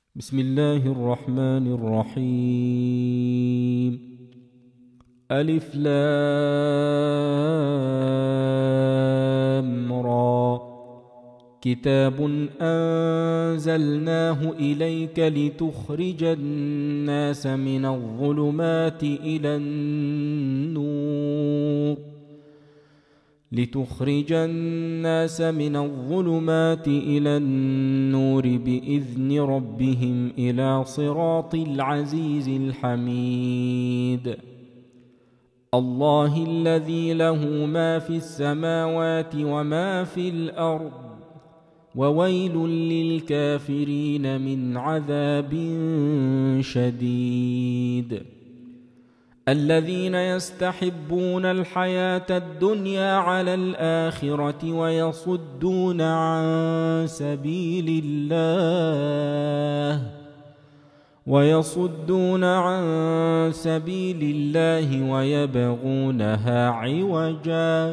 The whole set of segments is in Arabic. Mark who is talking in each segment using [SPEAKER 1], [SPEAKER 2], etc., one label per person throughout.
[SPEAKER 1] بسم الله الرحمن الرحيم. ألف لام را. كتاب أنزلناه إليك لتخرج الناس من الظلمات إلى النور بإذن ربهم إلى صراط العزيز الحميد. الله الذي له ما في السماوات وما في الأرض، وويل للكافرين من عذاب شديد. الذين يستحبون الحياة الدنيا على الآخرة ويصدون عن سبيل الله ويبغونها عوجا،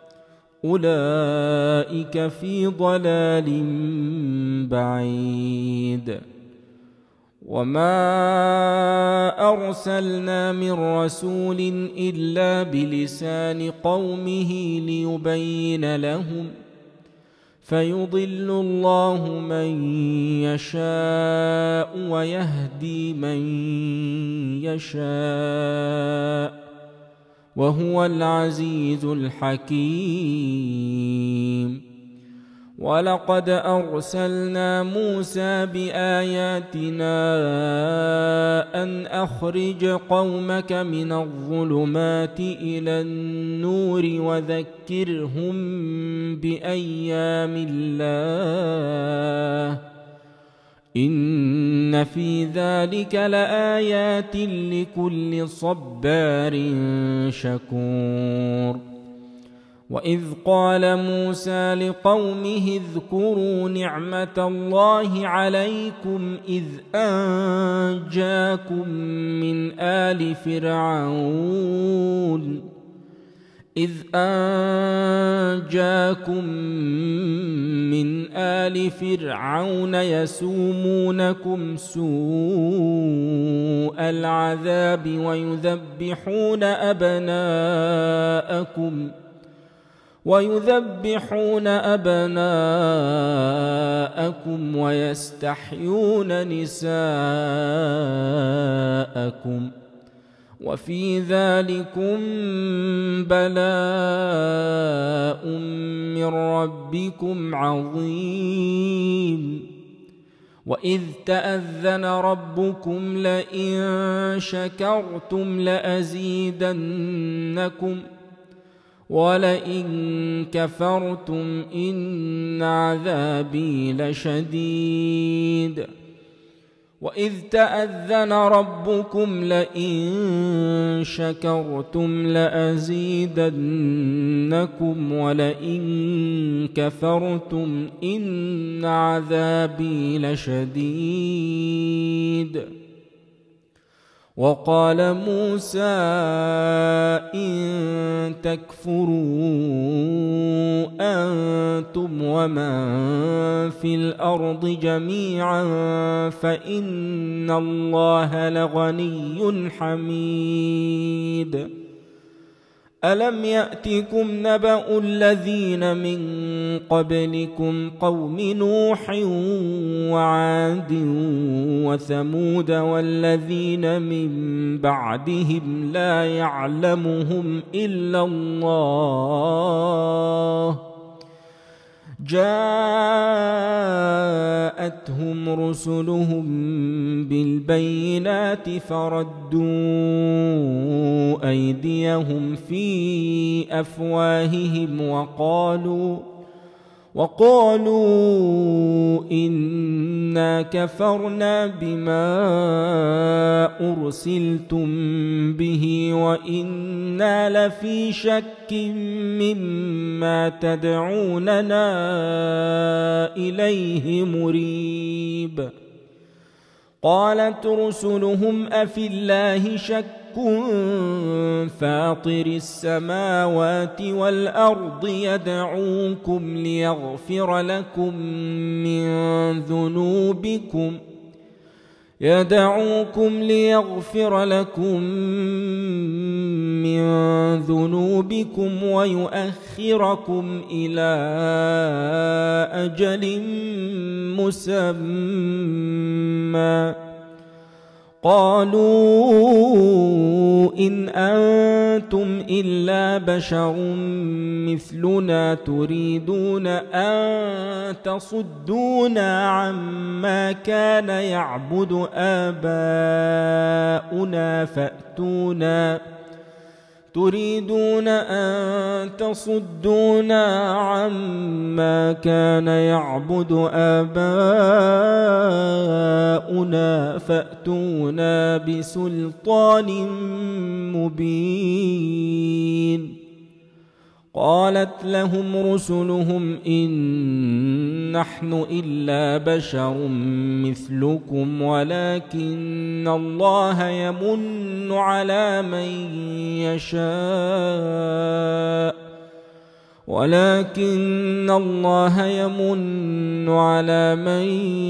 [SPEAKER 1] أولئك في ضلال بعيد. وما أرسلنا من رسول إلا بلسان قومه ليبين لهم، فيضل الله من يشاء ويهدي من يشاء، وهو العزيز الحكيم. ولقد أرسلنا موسى بآياتنا أن أخرج قومك من الظلمات إلى النور وذكرهم بأيام الله، إن في ذلك لآيات لكل صبار شكور. وإذ قال موسى لقومه اذكروا نعمة الله عليكم إذ أنجاكم من آل فرعون يسومونكم سوء العذاب ويذبحون أبناءكم ويستحيون نساءكم، وفي ذلكم بلاء من ربكم عظيم. وإذ تأذن ربكم لئن شكرتم لأزيدنكم ولئن كفرتم إن عذابي لشديد. وإذ تأذن ربكم لئن شكرتم لأزيدنكم ولئن كفرتم إن عذابي لشديد. وقال موسى إن تكفروا أنتم ومن في الأرض جميعا فإن الله لغني حميد. ألم يأتكم نبأ الذين من قبلكم قوم نوح وعاد وثمود والذين من بعدهم لا يعلمهم إلا الله، جاءتهم رسلهم بالبينات فردوا أيديهم في أفواههم وقالوا إنا كفرنا بما أرسلتم به وإنا لفي شك مما تدعوننا إليه مريب. قالت رسلهم أفي الله شك فاطر السماوات والأرض يدعوكم ليغفر لكم من ذنوبكم يدعوكم ليغفر لكم من ذنوبكم ويؤخركم إلى أجل مسمى قالوا إن أنتم إلا بشر مثلنا تريدون أن تصدونا عما كان يعبد آباؤنا فأتونا بسلطان مبين قالت لهم رسلهم إن نحن إلا بشر مثلكم ولكن الله يمن على من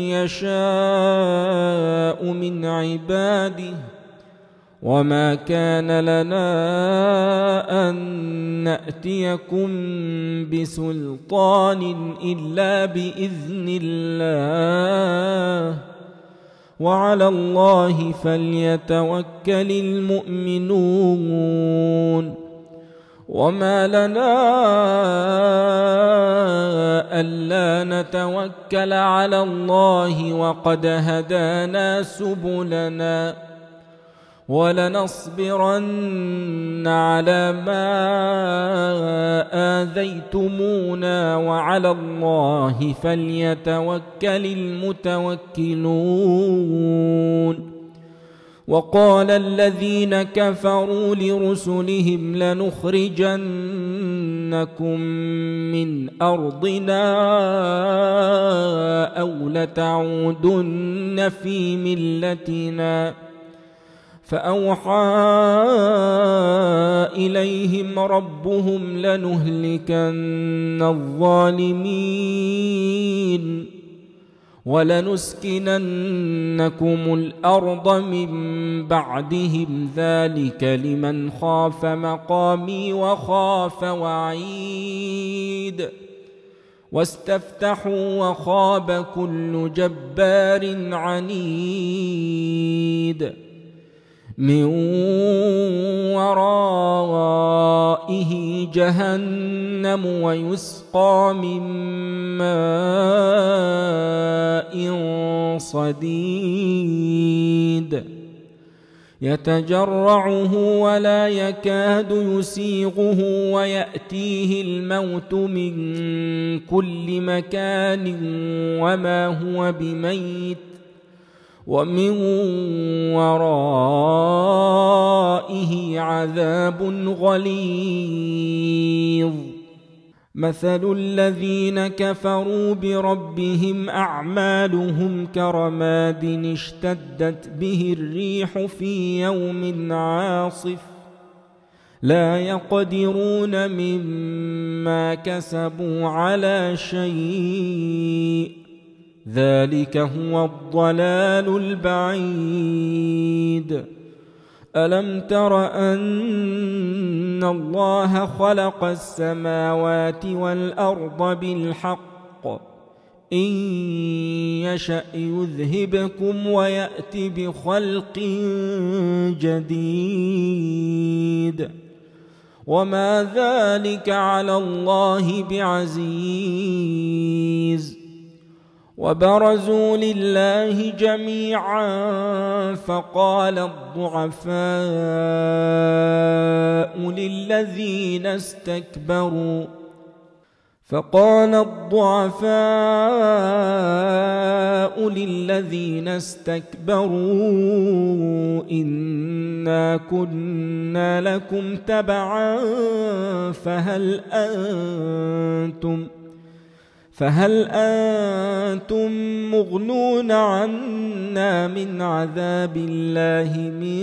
[SPEAKER 1] يشاء من عباده وما كان لنا أن نأتيكم بسلطان إلا بإذن الله وعلى الله فليتوكل المؤمنون وما لنا ألا نتوكل على الله وقد هدانا سبلنا ولنصبرن على ما آذيتمونا وعلى الله فليتوكل المتوكلون وقال الذين كفروا لرسلهم لنخرجنكم من أرضنا أو لتعودن في ملتنا فأوحى إليهم ربهم لنهلكن الظالمين ولنسكننكم الأرض من بعدهم ذلك لمن خاف مقامي وخاف وعيد واستفتحوا وخاب كل جبار عنيد من ورائه جهنم ويسقى من ماء صديد يتجرعه ولا يكاد يسيغه ويأتيه الموت من كل مكان وما هو بميت ومن ورائه عذاب غليظ مثل الذين كفروا بربهم أعمالهم كرماد اشتدت به الريح في يوم عاصف لا يقدرون مما كسبوا على شيء ذلك هو الضلال البعيد ألم تر أن الله خلق السماوات والأرض بالحق إن يشأ يذهبكم ويأت بخلق جديد وما ذلك على الله بعزيز وبرزوا لله جميعا فقال الضعفاء للذين استكبروا إنا كنا لكم تبعا فهل أنتم مغنون عنا من عذاب الله من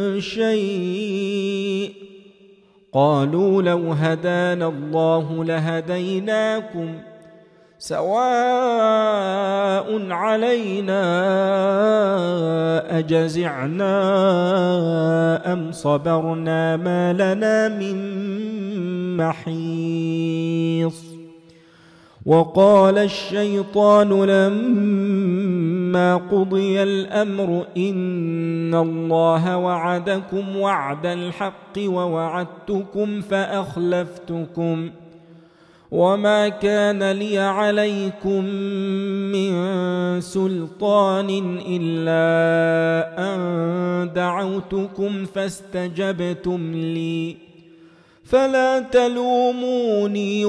[SPEAKER 1] شيء قالوا لو هدانا الله لهديناكم سواء علينا أجزعنا أم صبرنا ما لنا من محيص. وقال الشيطان لما قضي الأمر إن الله وعدكم وعد الحق ووعدتكم فأخلفتكم وما كان لي عليكم من سلطان إلا أن دعوتكم فاستجبتم لي فلا تلوموني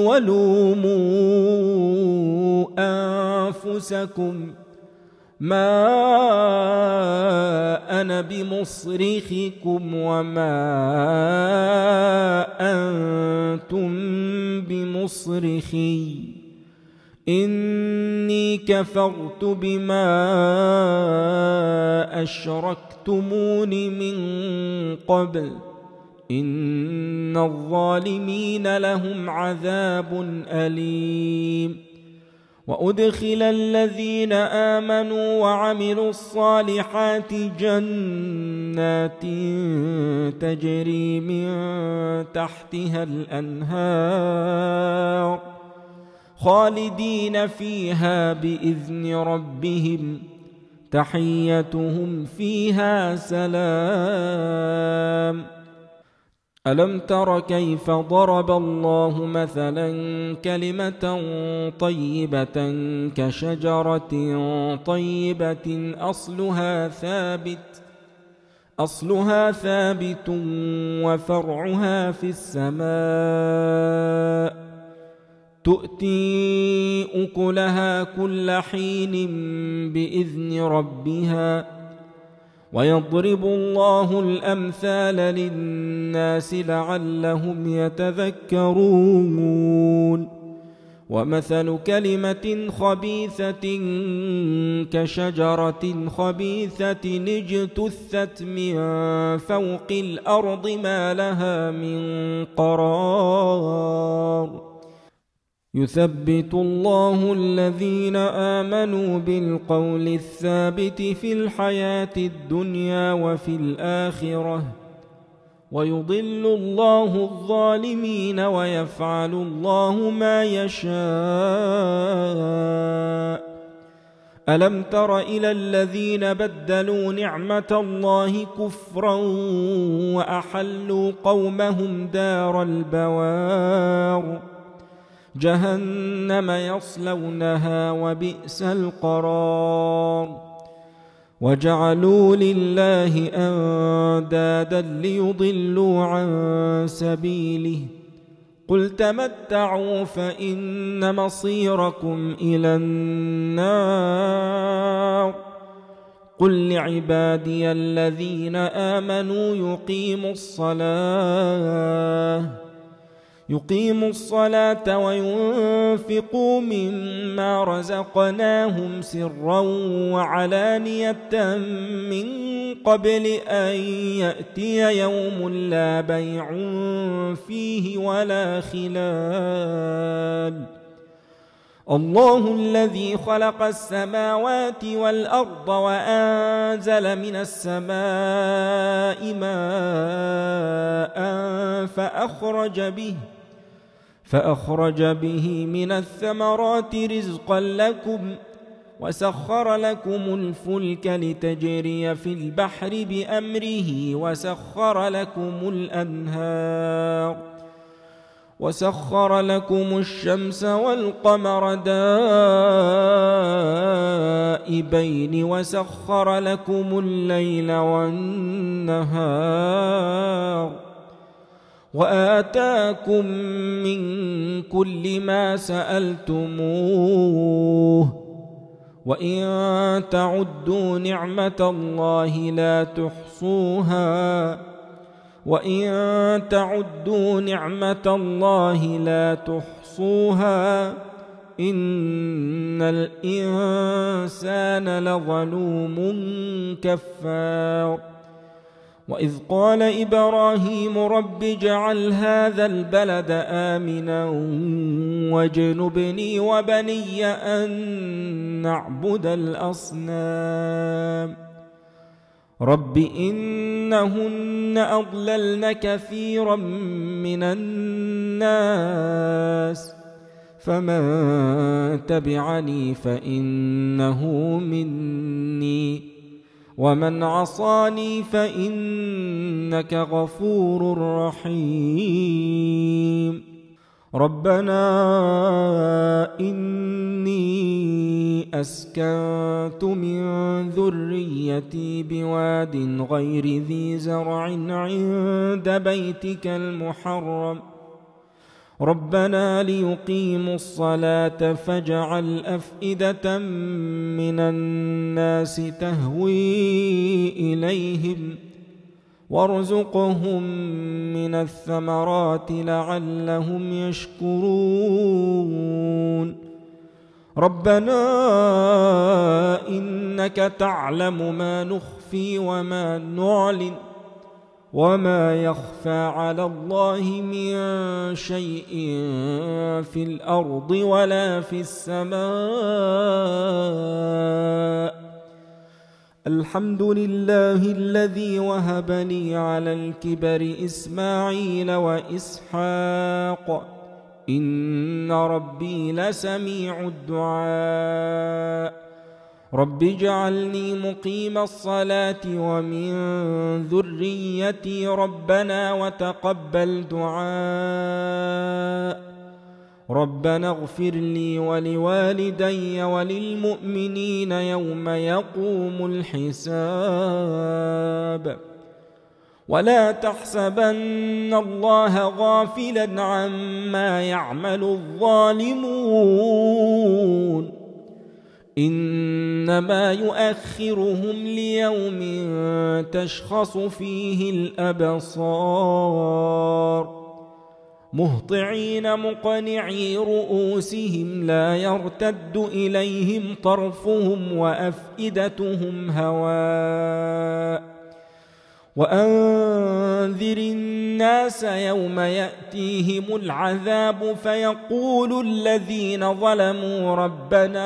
[SPEAKER 1] ولوموا أنفسكم ما أنا بمصرخكم وما أنتم بمصرخي إني كفرت بما أشركتمون من قبل إن الظالمين لهم عذاب أليم. وأدخل الذين آمنوا وعملوا الصالحات جنات تجري من تحتها الأنهار خالدين فيها بإذن ربهم تحيتهم فيها سلام. ألم تر كيف ضرب الله مثلا كلمة طيبة كشجرة طيبة أصلها ثابت وفرعها في السماء تؤتي أكلها كل حين بإذن ربها ويضرب الله الأمثال للناس لعلهم يتذكرون. ومثل كلمة خبيثة كشجرة خبيثة اجتثت من فوق الأرض ما لها من قرار يثبت الله الذين آمنوا بالقول الثابت في الحياة الدنيا وفي الآخرة ويضل الله الظالمين ويفعل الله ما يشاء. ألم تر إلى الذين بدلوا نعمة الله كفرا وأحلوا قومهم دار البوار جهنم يصلونها وبئس القرار. وجعلوا لله أندادا ليضلوا عن سبيله قل تمتعوا فإن مصيركم إلى النار. قل لعبادي الذين آمنوا يقيموا الصلاة وينفقوا مما رزقناهم سرا وعلانية من قبل أن يأتي يوم لا بيع فيه ولا خلال. الله الذي خلق السماوات والأرض وأنزل من السماء ماء فأخرج به من الثمرات رزقا لكم وسخر لكم الفلك لتجري في البحر بأمره وسخر لكم الأنهار وسخر لكم الشمس والقمر دائبين وسخر لكم الليل والنهار وآتاكم من كل ما سألتموه وإن تعدوا نعمة الله لا تحصوها إن الإنسان لظلوم كفار. وإذ قال إبراهيم رب اجعل هذا البلد آمنا واجنبني وبني أن نعبد الأصنام رب إنهن أضللن كثيرا من الناس فمن تبعني فإنه مني ومن عصاني فإنك غفور رحيم ربنا إني أسكنت من ذريتي بواد غير ذي زرع عند بيتك المحرم ربنا ليقيموا الصلاة فاجعل أفئدة من الناس تهوي إليهم وارزقهم من الثمرات لعلهم يشكرون ربنا إنك تعلم ما نخفي وما نعلن وما يخفى على الله من شيء في الأرض ولا في السماء الحمد لله الذي وهب لي على الكبر إسماعيل وإسحاق إن ربي لسميع الدعاء رب اجعلني مقيم الصلاة ومن ذريتي ربنا وتقبل دعاء ربنا اغفر لي ولوالدي وللمؤمنين يوم يقوم الحساب ولا تحسبن الله غافلا عما يعمل الظالمون إنما يؤخرهم ليوم تشخص فيه الأبصار مهطعين مقنعي رؤوسهم لا يرتد إليهم طرفهم وأفئدتهم هواء وأنذر الناس يوم يأتيهم العذاب فيقول الذين ظلموا ربنا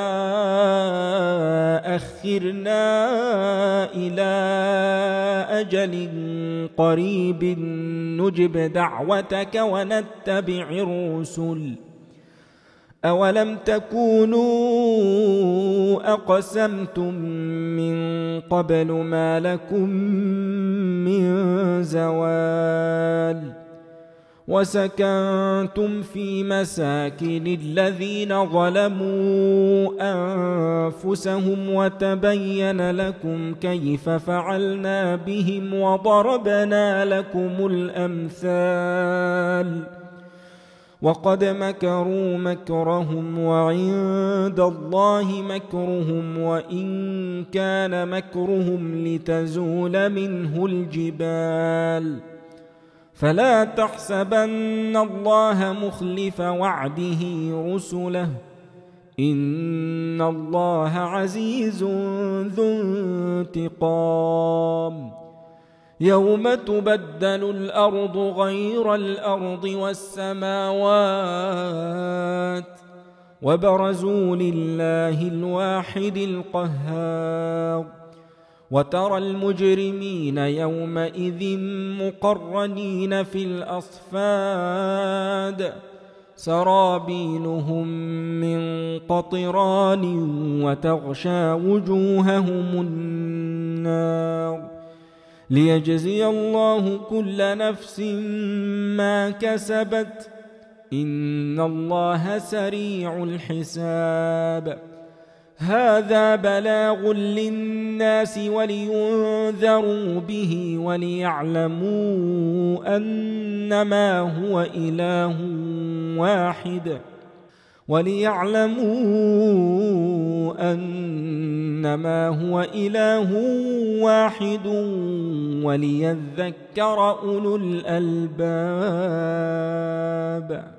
[SPEAKER 1] أخرنا إلى أجل قريب نجب دعوتك ونتبع الرسل أولم تكونوا أقسمتم من قبل ما لكم من زوال وسكنتم في مساكن الذين ظلموا أنفسهم وتبين لكم كيف فعلنا بهم وضربنا لكم الأمثال وقد مكروا مكرهم وعند الله مكرهم وإن كان مكرهم لتزول منه الجبال فلا تحسبن الله مخلف وعده رسله إن الله عزيز ذو انتقام يوم تبدل الأرض غير الأرض والسماوات وبرزوا لله الواحد القهار وترى المجرمين يومئذ مقرنين في الأصفاد سرابيلهم من قطران وتغشى وجوههم النار ليجزي الله كل نفس ما كسبت إن الله سريع الحساب هذا بلاغ للناس ولينذروا به وليعلموا أنما هو إله واحد وليذكر أولو الألباب